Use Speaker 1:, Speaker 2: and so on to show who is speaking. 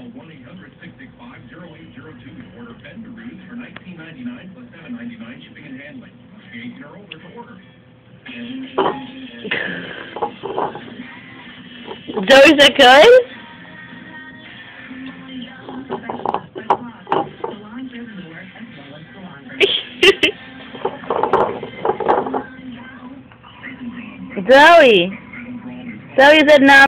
Speaker 1: 1-800-665-0802 to order Fender Roots for $19.99 plus $7.99 shipping and handling. 18 or older to order.
Speaker 2: Zoe, is that good? Zoe, is that not